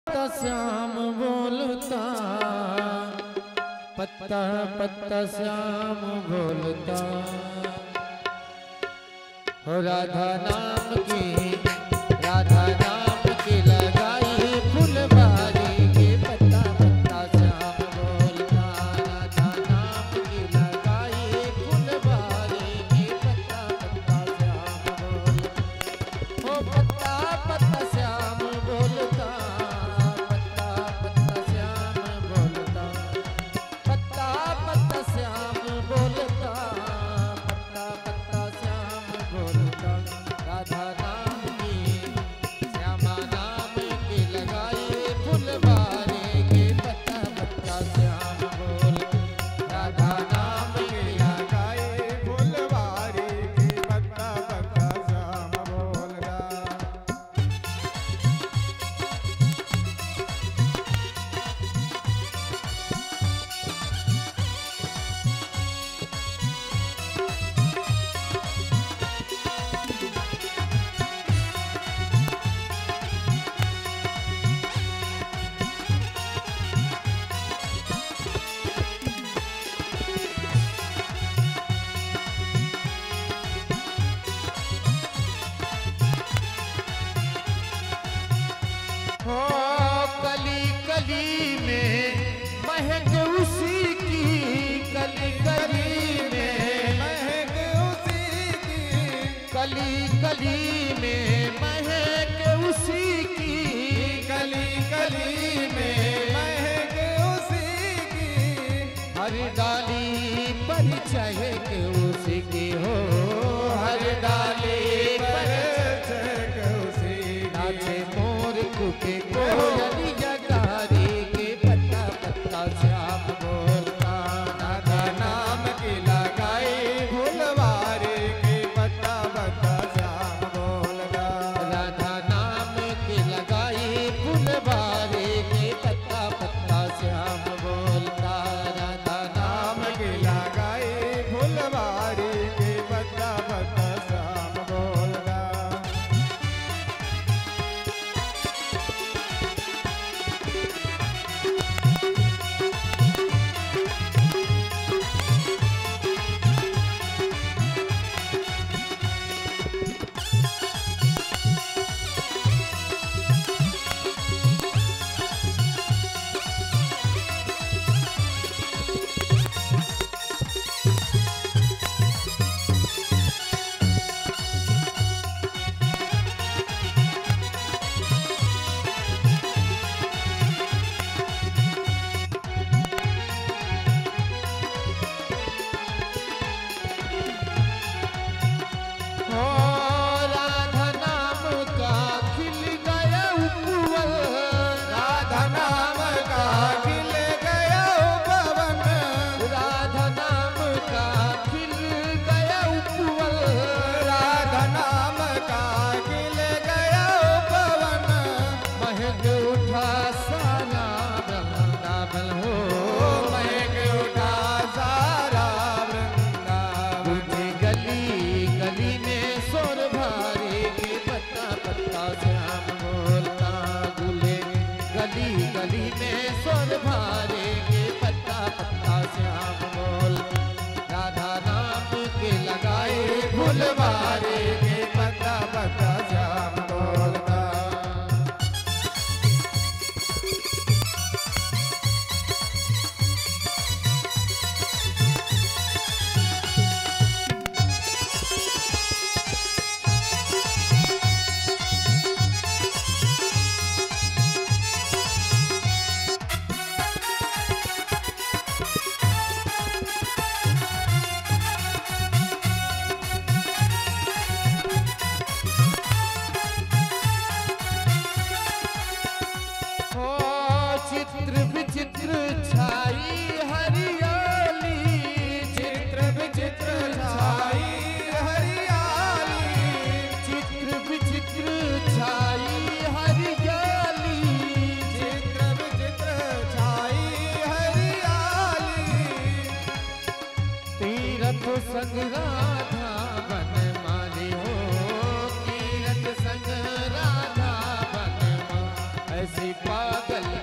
पत्ता श्याम बोलता, पत्ता पत्ता श्याम बोलता, हो राधा नाम की, राधा नाम की लगाई फुलवारी के पत्ता पत्ता श्याम बोलता, राधा नाम की लगाई फुलवारी के पत्ता पत्ता श्याम बोलता, हो पत्ता पत्ता श्याम बोलता, पत्ता पत्ता श्याम बोलता, पत्ता पत्ता श्याम बोलता, पत्ता पत्ता श्याम बोलता, राधा नाम की, श्यामा नाम की लगाई फुलवारी के पत्ता पत्ता श्याम बोलता, राधा नाम की लगाई फुलवारी की पत्ता पत्ता श्याम बोलता। हो कली कली में महक उसी की, कली कली में महक उसी की, कली कली में महक उसी की, कली कली में महक उसी की, हर डाली पर चहक उसी की, हो हर डाली पर चहक उसी की, नाचे मोर कुके कोयली जगारी के पत्ता पत्ता श्याम बोलता, राधा नाम की लगाई फुलवारी की पत्ता पत्ता श्याम बोलता। राधा नाम की लगाई फुलवारी के पत्ता पत्ता श्याम बोलता, राधा नाम की लगाई फुलवारी की पत्ता पत्ता श्याम बोलता। हो राधा नाम का खिल गया उपवन, राधा नाम का खिल गया उपवन, राधा नाम का खिल गया उपवन, राधा नाम का खिल गया उपवन, महक उठा सारा वृंदावन, हो महक उठा सारा वृंदावन, मुझे गली गली में सोर भारी के पत्ता पत्ता श्याम बोलता, गुले गली गली में सोर भारी के पत्ता पत्ता श्याम बोलता, राधा नाम के लगाए फुलवारी के पत्ता पत्ता श्याम बोलता। हो चित्र विचित्र छाई हरियाली, चित्र विचित्र छाई हरियाली, चित्र विचित्र छाई हरियाली, चित्र विचित्र छाई हरियाली, तीरथ संग राधा बनमाली, हो तीरथ संग राधा बनमाली, ऐसी पा गली